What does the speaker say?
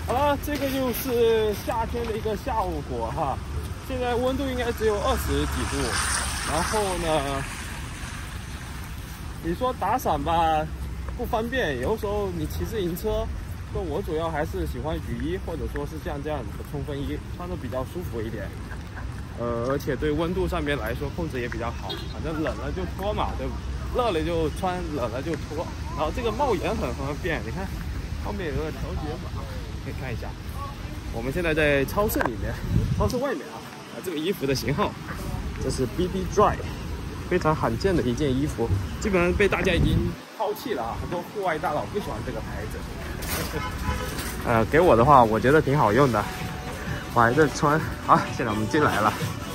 好了，这个就是夏天的一个下午果哈，现在温度应该只有20几度。然后呢，你说打伞吧不方便，有时候你骑自行车，说我主要还是喜欢雨衣，或者说是像这样的冲锋衣，穿着比较舒服一点。而且对温度上面来说控制也比较好，反正冷了就脱嘛，对吧？热了就穿，冷了就脱。然后这个帽檐很方便，你看后面有个调节码，可以看一下。我们现在在超市里面，超市外面啊，这个衣服的型号，这是 BB Dry， 非常罕见的一件衣服，基本上被大家已经抛弃了啊，很多户外大佬不喜欢这个牌子。给我的话，我觉得挺好用的，我还在穿。好，现在我们进来了。